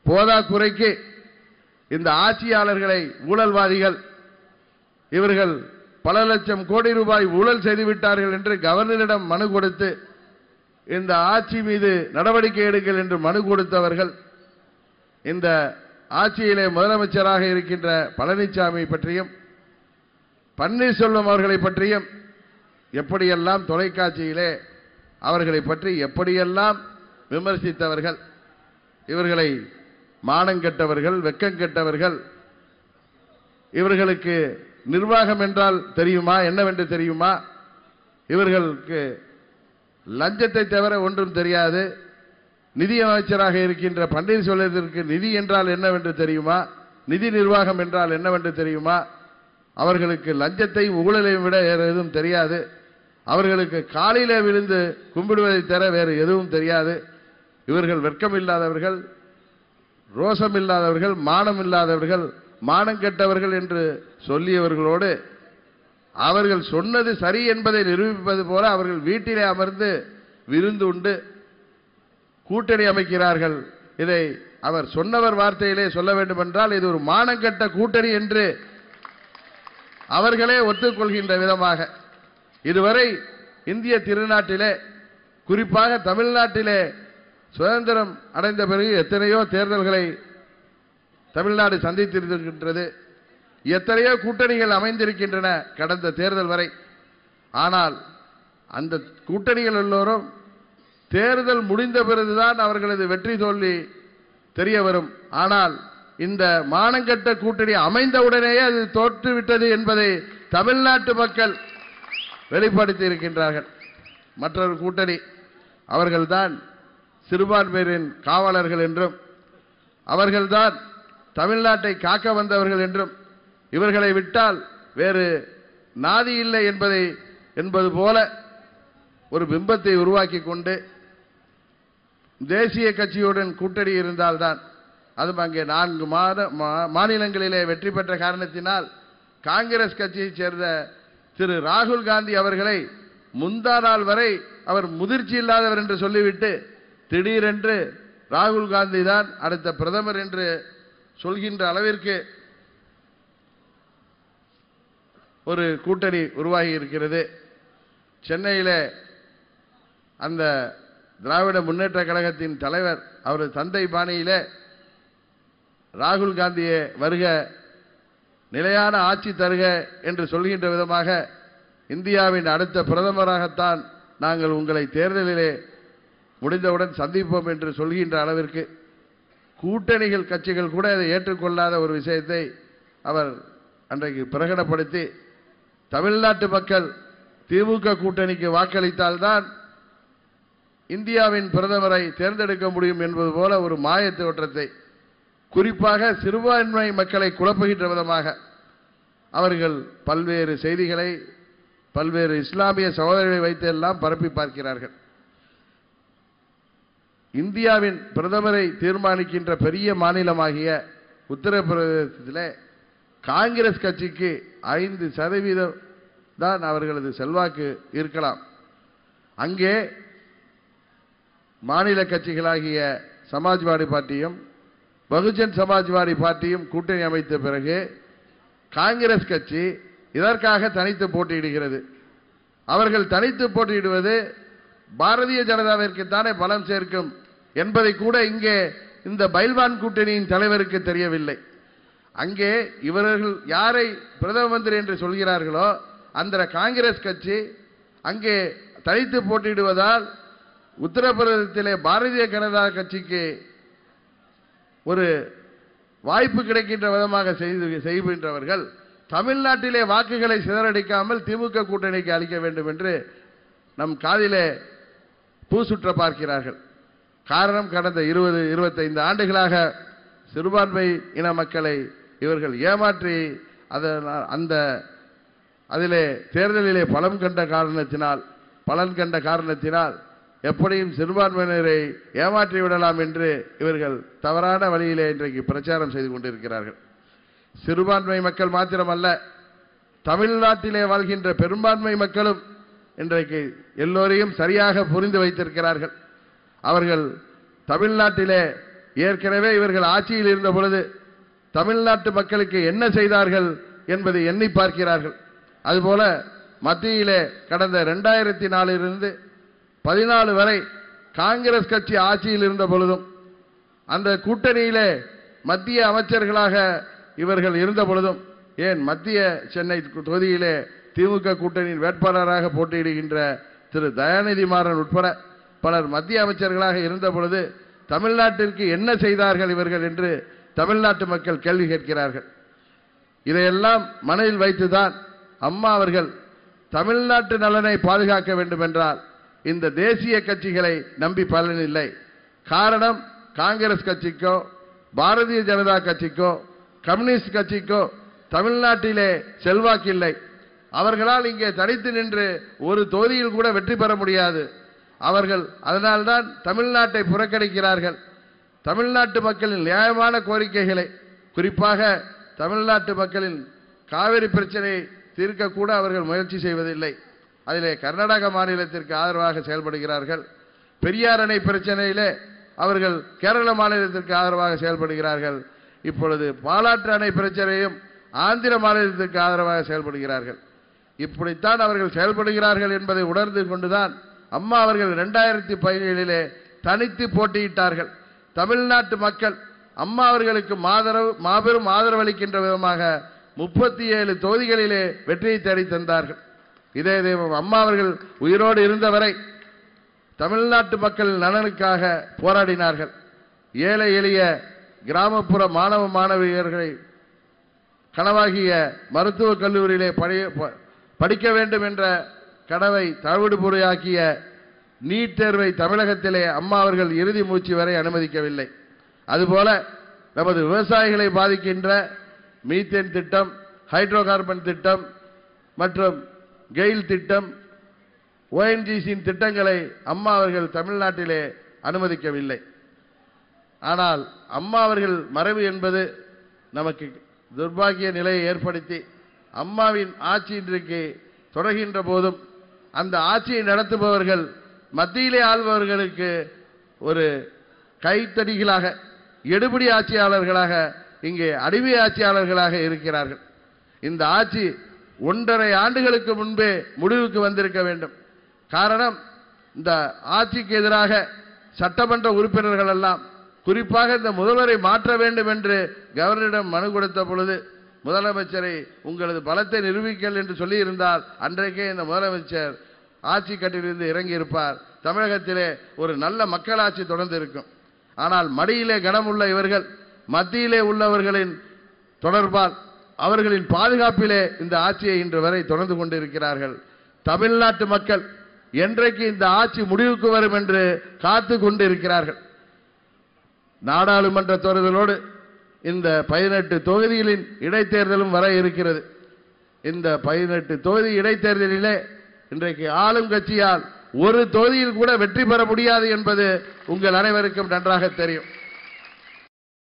போதாக்குறைக்கு இந்த ஆட்சியாளர்களை ஊழல்வாதிகள் இவர்கள் பல லட்சம் கோடி ரூபாய் ஊழல் செய்துவிட்டார்கள் என்று கவர்னரிடம் மனு கொடுத்து இந்த ஆட்சி மீது நடவடிக்கை எடுங்கள் என்று மனு கொடுத்தவர்கள் இந்த ஆட்சியிலே முதலமைச்சராக இருக்கின்ற பழனிசாமி பற்றியும் பன்னீர்செல்வம் அவர்களை பற்றியும் எப்படியெல்லாம் தொலைக்காட்சியிலே அவர்களை பற்றி எப்படியெல்லாம் விமர்சித்தவர்கள். இவர்களை மானங்கெட்டவர்கள், வெக்கங்கெட்டவர்கள். இவர்களுக்கு நிர்வாகம் என்றால் தெரியுமா, என்னவென்று தெரியுமா? இவர்களுக்கு லஞ்சத்தை தவிர ஒன்றும் தெரியாது. நிதி அமைச்சராக இருக்கின்ற பன்னீர்செல்வத்திற்கு நிதி என்றால் என்னவென்று தெரியுமா? நிதி நிர்வாகம் என்றால் என்னவென்று தெரியுமா? அவர்களுக்கு லஞ்சத்தை ஊழலையும் விட வேறு எதுவும் தெரியாது. அவர்களுக்கு காலிலே விழுந்து கும்பிடுவதை தவிர வேறு எதுவும் தெரியாது. இவர்கள் வெட்கம் இல்லாதவர்கள், ரோசம் இல்லாதவர்கள், மானம் இல்லாதவர்கள், மானம் கெட்டவர்கள் என்று சொல்லியவர்களோடு அவர்கள் சொன்னது சரி என்பதை நிரூபிப்பது போல அவர்கள் வீட்டிலே அமர்ந்து விருந்து உண்டு கூட்டணி அமைக்கிறார்கள். இதை அவர் சொன்னவர் வார்த்தையிலே சொல்ல வேண்டும் என்றால் இது ஒரு மானங்கெட்ட கூட்டணி என்று அவர்களே ஒத்துக்கொள்கின்ற விதமாக இதுவரை இந்திய திருநாட்டிலே, குறிப்பாக தமிழ்நாட்டிலே சுதந்திரம் அடைந்த பிறகு எத்தனையோ தேர்தல்களை தமிழ்நாடு சந்தித்திருக்கின்றது. எத்தனையோ கூட்டணிகள் அமைந்திருக்கின்றன கடந்த தேர்தல் வரை. ஆனால் அந்த கூட்டணிகள் எல்லோரும் தேர்தல் முடிந்த பிறகுதான் அவர்களது வெற்றி தோல்வி தெரிய வரும். ஆனால் இந்த மானங்கெட்ட கூட்டணி அமைந்தவுடனேயே அது தோற்றுவிட்டது என்பதை தமிழ்நாட்டு மக்கள் வெளிப்படுத்தி இருக்கின்றார்கள். மற்றொரு கூட்டணி அவர்கள்தான் சிறுபான்மையினரின் காவலர்கள் என்றும் அவர்கள்தான் தமிழ்நாட்டை காக்க வந்தவர்கள் என்றும் இவர்களை விட்டால் வேறு நாதி இல்லை என்பது போல ஒரு பிம்பத்தை உருவாக்கி கொண்டு தேசிய கட்சியுடன் கூட்டணி இருந்தால்தான், அதுவும் அங்கே 4 மாநிலங்களிலே வெற்றி பெற்ற காரணத்தினால் காங்கிரஸ் கட்சியைச் சேர்ந்த திரு ராகுல் காந்தி அவர்களை முந்தா நாள் வரை அவர் முதிர்ச்சி இல்லாதவர் என்று சொல்லிவிட்டு திடீரென்று ராகுல் காந்தி தான் அடுத்த பிரதமர் என்று சொல்கின்ற அளவிற்கு ஒரு கூட்டணி உருவாகி இருக்கிறது. சென்னையிலே அந்த திராவிட முன்னேற்ற கழகத்தின் தலைவர் அவரது தந்தை பாணியிலே ராகுல் காந்தியே வருக, நிலையான ஆட்சி தருக என்று சொல்கின்ற விதமாக இந்தியாவின் அடுத்த பிரதமராகத்தான் நாங்கள் உங்களை தேர்தலிலே முடிந்தவுடன் சந்திப்போம் என்று சொல்கின்ற அளவிற்கு கூட்டணிகள் கட்சிகள் கூட அதை ஏற்றுக்கொள்ளாத ஒரு விஷயத்தை அவர் அன்றைக்கு பிரகடனப்படுத்தி தமிழ்நாட்டு மக்கள் திமுக கூட்டணிக்கு வாக்களித்தால்தான் இந்தியாவின் பிரதமரை தேர்ந்தெடுக்க முடியும் என்பது போல ஒரு மாய தோற்றத்தை, குறிப்பாக சிறுபான்மை மக்களை குழப்புகின்ற விதமாக அவர்கள் பல்வேறு செய்திகளை பல்வேறு இஸ்லாமிய சகோதரர்களை வைத்து எல்லாம் பரப்பி பார்க்கிறார்கள். இந்தியாவின் பிரதமரை தீர்மானிக்கின்ற பெரிய மாநிலமாகிய உத்தரப்பிரதேசத்திலே காங்கிரஸ் கட்சிக்கு 5% தான் அவர்களது செல்வாக்கு இருக்கலாம். அங்கே மாநில கட்சிகளாகிய சமாஜ்வாடி பார்ட்டியும் பகுஜன் சமாஜ்வாடி பார்ட்டியும் கூட்டணி அமைத்த பிறகு காங்கிரஸ் கட்சி இதற்காக தனித்து போட்டியிடுகிறது. அவர்கள் தனித்து போட்டியிடுவது பாரதிய ஜனதாவிற்குத்தானே பலம் சேர்க்கும் என்பதை கூட இங்கே இந்த பைல்வான் கூட்டணியின் தலைவருக்கு தெரியவில்லை. அங்கே இவர்கள் யாரை பிரதம மந்திரி என்று சொல்கிறார்களோ அந்த காங்கிரஸ் கட்சி அங்கே தனித்து போட்டியிடுவதால் உத்தரப்பிரதேசத்திலே பாரதிய ஜனதா கட்சிக்கு ஒரு வாய்ப்பு கிடைக்கின்ற விதமாக செய்கின்றவர்கள் தமிழ்நாட்டிலே வாக்குகளை சிதறடிக்காமல் திமுக கூட்டணிக்கு அளிக்க வேண்டும் என்று நம் காதிலே பூசுற்ற பார்க்கிறார்கள். காரணம், கடந்த 20-25 ஆண்டுகளாக சிறுபான்மை இன மக்களை இவர்கள் ஏமாற்றி அதிலே தேர்தலிலே பலன் கண்ட காரணத்தினால் எப்படியும் சிறுபான்மையினரை ஏமாற்றி விடலாம் என்று இவர்கள் தவறான வழியிலே இன்றைக்கு பிரச்சாரம் செய்து கொண்டிருக்கிறார்கள். சிறுபான்மை மக்கள் மாத்திரமல்ல, தமிழ்நாட்டிலே வாழ்கின்ற பெரும்பான்மை மக்களும் இன்றைக்கு எல்லோரையும் சரியாக புரிந்து வைத்திருக்கிறார்கள். அவர்கள் தமிழ்நாட்டிலே ஏற்கனவே இவர்கள் ஆட்சியில் இருந்த பொழுது தமிழ்நாட்டு மக்களுக்கு என்ன செய்தார்கள் என்பதை எண்ணி பார்க்கிறார்கள். அதுபோல மத்தியிலே கடந்த 2004 இருந்து 14 வரை காங்கிரஸ் கட்சி ஆட்சியில் இருந்த பொழுதும் அந்த கூட்டணியிலே மத்திய அமைச்சர்களாக இவர்கள் இருந்த பொழுதும், ஏன் மத்திய சென்னை தொகுதியிலே திமுக கூட்டணியின் வேட்பாளராக போட்டியிடுகின்ற திரு தயாநிதி மாறன் உட்பட பலர் மத்திய அமைச்சர்களாக இருந்த பொழுது தமிழ்நாட்டிற்கு என்ன செய்தார்கள் இவர்கள் என்று தமிழ்நாட்டு மக்கள் கேள்வி கேட்கிறார்கள். இதையெல்லாம் மனதில் வைத்துதான் அம்மா அவர்கள் தமிழ்நாட்டு நலனை பாதுகாக்க வேண்டும் என்றால் இந்த தேசிய கட்சிகளை நம்பி பலனில்லை. காரணம், காங்கிரஸ் கட்சிக்கோ பாரதிய ஜனதா கட்சிக்கோ கம்யூனிஸ்ட் கட்சிக்கோ தமிழ்நாட்டிலே செல்வாக்கில்லை. அவர்களால் இங்கே தனித்து நின்று ஒரு தொகுதியில் கூட வெற்றி பெற முடியாது. அவர்கள் அதனால்தான் தமிழ்நாட்டை புறக்கணிக்கிறார்கள். தமிழ்நாட்டு மக்களின் நியாயமான கோரிக்கைகளை, குறிப்பாக தமிழ்நாட்டு மக்களின் காவிரி பிரச்சனையை தீர்க்கக்கூட அவர்கள் முயற்சி செய்வதில்லை. அதிலே கர்நாடக மாநிலத்திற்கு ஆதரவாக செயல்படுகிறார்கள். பெரியார் அணை பிரச்சனையிலே அவர்கள் கேரள மாநிலத்திற்கு ஆதரவாக செயல்படுகிறார்கள். இப்பொழுது பாலாற்று அணை பிரச்சனையும் ஆந்திர மாநிலத்திற்கு ஆதரவாக செயல்படுகிறார்கள். இப்படித்தான் அவர்கள் செயல்படுகிறார்கள் என்பதை உணர்ந்து கொண்டுதான் அம்மா அவர்கள் 2017 தனித்து போட்டியிட்டார்கள். தமிழ்நாட்டு மக்கள் அம்மா அவர்களுக்கு மாபெரும் ஆதரவு அளிக்கின்ற விதமாக 37 தொகுதிகளிலே வெற்றியை தேடி தந்தார்கள். இதே அம்மா அவர்கள் உயிரோடு இருந்தவரை தமிழ்நாட்டு மக்கள் நலனுக்காக போராடினார்கள். ஏழை எளிய கிராமப்புற மாணவ மாணவியர்களை கனவாகிய மருத்துவக் கல்லூரியிலே படிக்க வேண்டும் என்ற கனவை தவிடுபொறியாக்கிய நீட் தேர்வை தமிழகத்திலே அம்மா அவர்கள் இறுதி மூச்சு வரை அனுமதிக்கவில்லை. அதுபோல நமது விவசாயிகளை பாதிக்கின்ற மீத்தேன் திட்டம், ஹைட்ரோ கார்பன் திட்டம் மற்றும் கெயில் திட்டம், ONGCயின் திட்டங்களை அம்மா அவர்கள் தமிழ்நாட்டிலே அனுமதிக்கவில்லை. ஆனால் அம்மா அவர்கள் மறைவு என்பது நமக்கு துர்பாகிய நிலையை ஏற்படுத்தி அம்மாவின் ஆட்சி இன்றைக்கு தொடர்கின்ற போதும் அந்த ஆட்சியை நடத்துபவர்கள் மத்தியிலே ஆள்பவர்களுக்கு ஒரு கைத்தடிகளாக, எடுபடி ஆட்சியாளர்களாக, இங்கே அடிமை ஆட்சியாளர்களாக இருக்கிறார்கள். இந்த ஆட்சி 1.5 ஆண்டுகளுக்கு முன்பே முடிவுக்கு வந்திருக்க வேண்டும். காரணம், இந்த ஆட்சிக்கு எதிராக சட்டமன்ற உறுப்பினர்கள் எல்லாம், குறிப்பாக இந்த முதல்வரை மாற்ற வேண்டும் என்று கவர்னரிடம் மனு கொடுத்த பொழுது முதலமைச்சரை உங்களது பலத்தை நிரூபிக்கல் என்று சொல்லியிருந்தால் அன்றைக்கே இந்த முதலமைச்சர் ஆட்சி கட்டிலிருந்து இறங்கி இருப்பார். தமிழகத்திலே ஒரு நல்ல மக்களாட்சி தொடர்ந்து இருக்கும். ஆனால் மடியிலே கனமுள்ள இவர்கள் மத்தியிலே உள்ளவர்களின் தொடர்பால் அவர்களின் பாதுகாப்பிலே இந்த ஆட்சியை இன்று வரை தொடர்ந்து கொண்டிருக்கிறார்கள். தமிழ்நாட்டு மக்கள் என்றைக்கு இந்த ஆட்சி முடிவுக்கு வரும் என்று காத்து கொண்டிருக்கிறார்கள். நாடாளுமன்ற தேர்தலோடு இந்த 18 தொகுதிகளின் இடைத்தேர்தலும் வர இருக்கிறது. இந்த 18 தொகுதி இடைத்தேர்தலிலே இன்றைக்கு ஆளும் கட்சியால் ஒரு தொகுதியில் கூட வெற்றி பெற முடியாது என்பது உங்கள் அனைவருக்கும் நன்றாக தெரியும்.